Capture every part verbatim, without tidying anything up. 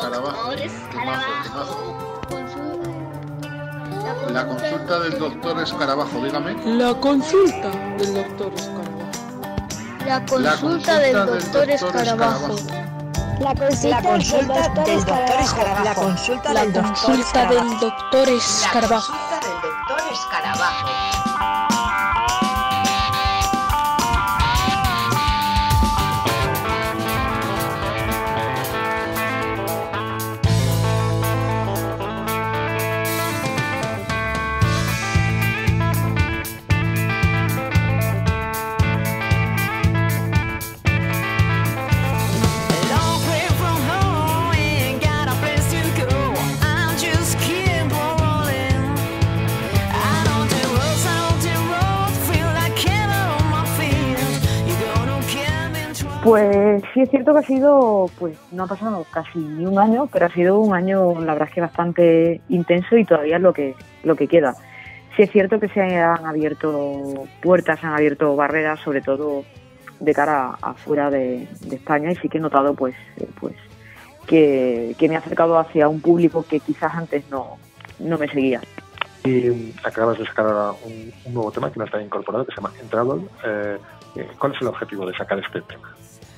Escarabajo. Escarabajo. La consulta del doctor Escarabajo, dígame. La consulta del doctor Escarabajo. La consulta del doctor Escarabajo. La consulta del doctor Escarabajo. La consulta La del doctor consulta Escarabajo. del doctor Escarabajo. La consulta del doctor Escarabajo. Pues sí es cierto que ha sido, pues no ha pasado casi ni un año, pero ha sido un año, la verdad es que bastante intenso y todavía es lo que, lo que queda. Sí es cierto que se han abierto puertas, se han abierto barreras, sobre todo de cara afuera de, de España, y sí que he notado pues, pues que, que me he acercado hacia un público que quizás antes no, no me seguía. Y acabas de sacar ahora un, un nuevo tema que no está incorporado, que se llama Entravel. Eh, ¿Cuál es el objetivo de sacar este tema?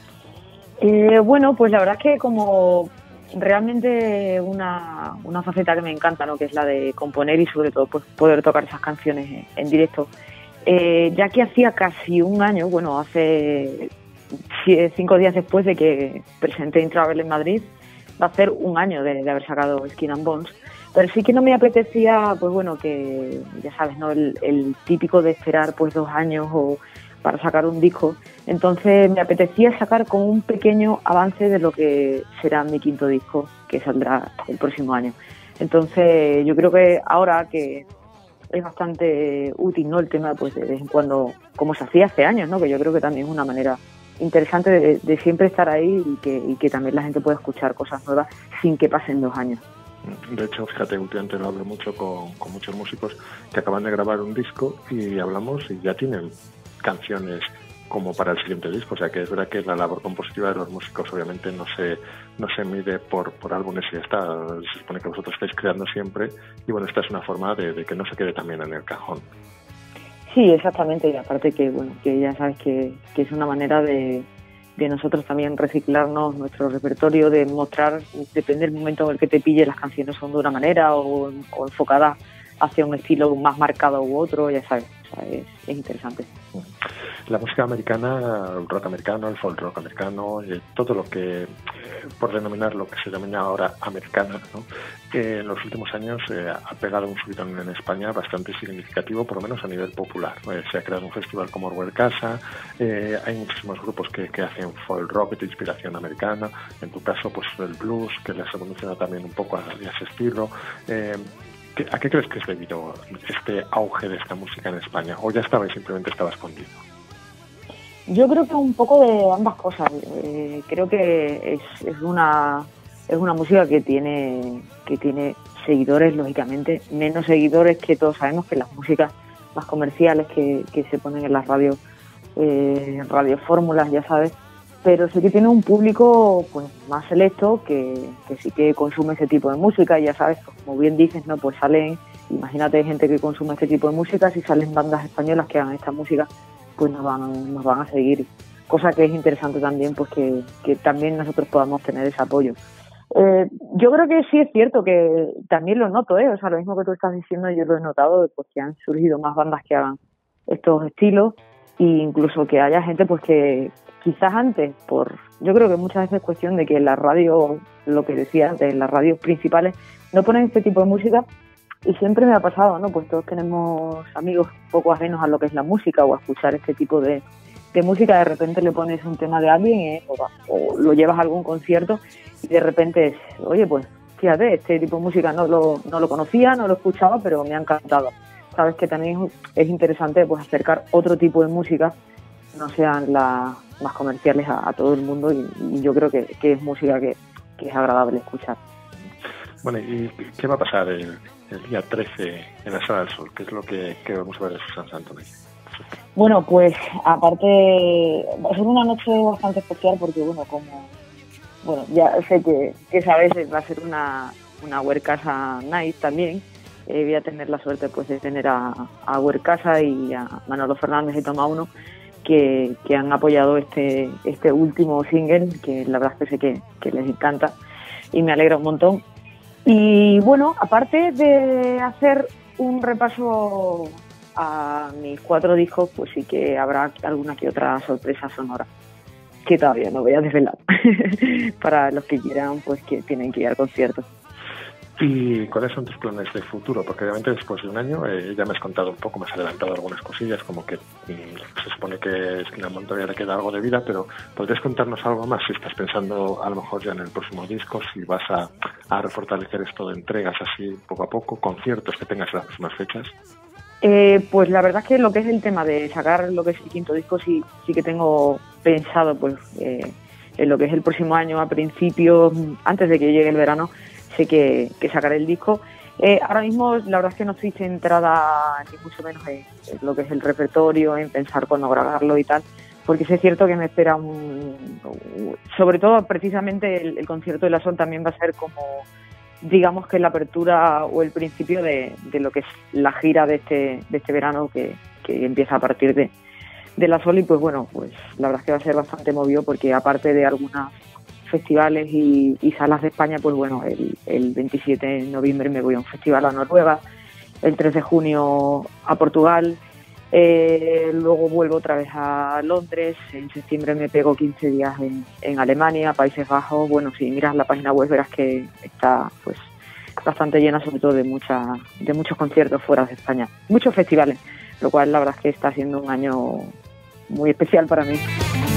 Eh, bueno, pues la verdad es que como realmente una, una faceta que me encanta, ¿no? Que es la de componer y sobre todo pues poder tocar esas canciones en, en directo. Eh, ya que hacía casi un año, bueno, hace cinco días después de que presenté Entravel en Madrid, va a ser un año de, de haber sacado Skin and Bones. Pero sí que no me apetecía, pues bueno, que ya sabes, ¿no? El, el típico de esperar pues dos años o para sacar un disco. Entonces me apetecía sacar como un pequeño avance de lo que será mi quinto disco, que saldrá el próximo año. Entonces yo creo que ahora que es bastante útil, ¿no? El tema pues de vez en cuando, como se hacía hace años, ¿no? Que yo creo que también es una manera interesante de, de siempre estar ahí y que, y que también la gente pueda escuchar cosas nuevas sin que pasen dos años. De hecho, fíjate, últimamente lo hablo mucho con, con muchos músicos que acaban de grabar un disco y hablamos y ya tienen canciones como para el siguiente disco. O sea que es verdad que la labor compositiva de los músicos obviamente no se no se mide por, por álbumes y ya está. Se supone que vosotros estáis creando siempre y bueno, esta es una forma de, de que no se quede también en el cajón. Sí, exactamente, y aparte que bueno, que ya sabes que, que es una manera de, de nosotros también reciclarnos nuestro repertorio, de mostrar, depende del momento en el que te pille, las canciones son de una manera o, o enfocadas hacia un estilo más marcado u otro, ya sabes, o sea, es, es interesante. La música americana, el rock americano, el folk rock americano, eh, todo lo que, eh, por denominar lo que se denomina ahora americana, ¿no? Eh, en los últimos años eh, ha pegado un subidón en España bastante significativo, por lo menos a nivel popular. Eh, se ha creado un festival como Orwell Casa, eh, hay muchísimos grupos que, que hacen folk rock de inspiración americana, en tu caso pues el blues, que les ha evolucionado también un poco a, a ese estilo. Eh, ¿A qué crees que es debido este auge de esta música en España? ¿O ya estaba y simplemente estaba escondido? Yo creo que un poco de ambas cosas. Eh, creo que es, es una es una música que tiene que tiene seguidores, lógicamente, menos seguidores que todos sabemos que las músicas más comerciales que, que se ponen en las radios, eh, radiofórmulas, ya sabes. Pero sí que tiene un público pues más selecto que, que sí que consume ese tipo de música, y ya sabes, como bien dices, ¿no? Pues salen, imagínate gente que consume este tipo de música, si salen bandas españolas que hagan esta música, pues nos van, nos van a seguir. Cosa que es interesante también, pues que, que también nosotros podamos tener ese apoyo. Eh, yo creo que sí es cierto que también lo noto, ¿eh? O sea, lo mismo que tú estás diciendo, yo lo he notado, pues que han surgido más bandas que hagan estos estilos, e incluso que haya gente pues que quizás antes, por yo creo que muchas veces es cuestión de que la radio, lo que decía antes, las radios principales no ponen este tipo de música, y siempre me ha pasado, ¿no? Pues todos tenemos amigos poco ajenos a lo que es la música o a escuchar este tipo de, de música. De repente le pones un tema de alguien eh, o, o lo llevas a algún concierto y de repente es, oye, pues fíjate, este tipo de música no lo, no lo conocía, no lo escuchaba, pero me ha encantado. Sabes que también es interesante pues acercar otro tipo de música, no sean las más comerciales a, a todo el mundo, y, y yo creo que, que es música que, que es agradable escuchar. Bueno, ¿y qué va a pasar el, el día trece en la Sala del Sol? ¿Qué es lo que, que vamos a ver en Susan Santoni? Bueno, pues aparte va a ser una noche bastante especial porque, bueno, como bueno, ya sé que, que esa vez va a ser una, una Huercasa Night también. Eh, voy a tener la suerte pues de tener a, a Huercasa y a Manolo Fernández y Toma Uno que, que han apoyado este, este último single, que la verdad es que sé que, que les encanta y me alegra un montón. Y bueno, aparte de hacer un repaso a mis cuatro discos, pues sí que habrá alguna que otra sorpresa sonora que todavía no voy a desvelar para los que quieran, pues que tienen que ir al concierto. ¿Y cuáles son tus planes de futuro? Porque obviamente después de un año eh, ya me has contado un poco, me has adelantado algunas cosillas, como que mmm, se supone que Esquinamón todavía le queda algo de vida, pero ¿podrías contarnos algo más si estás pensando a lo mejor ya en el próximo disco, si vas a, a refortalecer esto de entregas así poco a poco, conciertos que tengas en las próximas fechas? Eh, pues la verdad es que lo que es el tema de sacar lo que es el quinto disco sí, sí que tengo pensado pues eh, en lo que es el próximo año, a principios, antes de que llegue el verano, sé que, que sacaré el disco. Eh, ahora mismo la verdad es que no estoy centrada ni mucho menos en, en lo que es el repertorio, en pensar cuándo grabarlo y tal, porque sí es cierto que me espera un, un sobre todo precisamente el, el concierto de La Sol también va a ser como, digamos que la apertura o el principio de, de lo que es la gira de este, de este verano que, que empieza a partir de, de La Sol y pues bueno, pues la verdad es que va a ser bastante movido porque aparte de algunas festivales y, y salas de España, pues bueno, el, el veintisiete de noviembre me voy a un festival a Noruega, el tres de junio a Portugal, eh, luego vuelvo otra vez a Londres, en septiembre me pego quince días en, en Alemania, Países Bajos. Bueno, si miras la página web verás que está pues bastante llena, sobre todo de mucha, de muchos conciertos fuera de España, muchos festivales, lo cual la verdad es que está siendo un año muy especial para mí.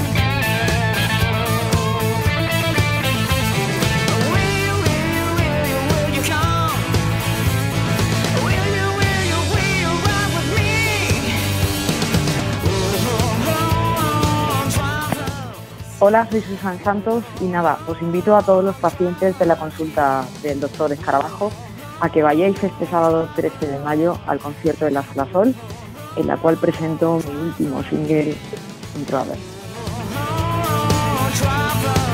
Hola, soy Susan Santos y nada, os invito a todos los pacientes de la consulta del doctor Escarabajo a que vayáis este sábado trece de mayo al concierto de la Sala Sol, en la cual presento mi último single, Intro.